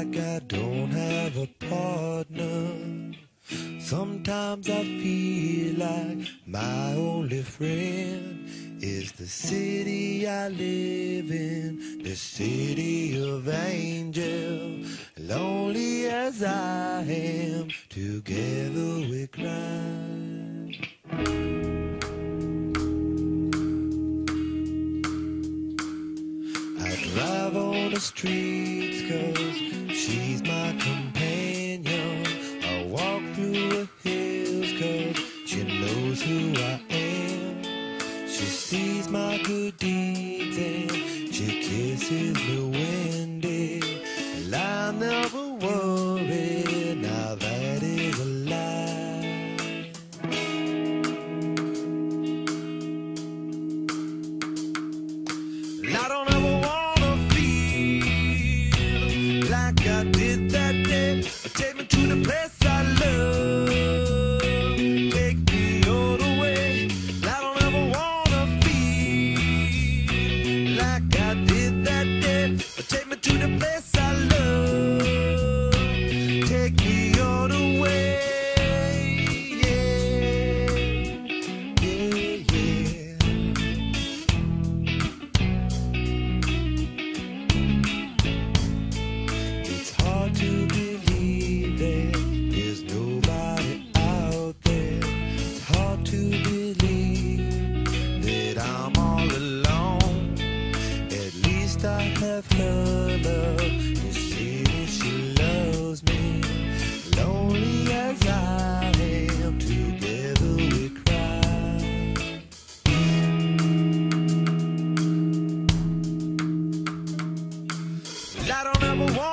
like I don't have a partner. Sometimes I feel like my only friend is the city I live in, the city of angels. Lonely as I am, together we cry. I drive on the streets 'cause she's my companion. I walk through the hills 'cause she knows who I am. She sees my good deeds and she kisses me windy. And I never worry, now that is a lie. And I don't ever wanna feel like I did that day. Take me to the place I love, take me all the way. I don't ever wanna feel like I did that day. Take me to the place I love, take me all the way. Yeah, yeah, yeah. It's hard to believe that there's nobody out there. It's hard to believe that I'm all alone. At least I have her love. You see that she loves me. Lonely as I am, together we cry. I don't ever want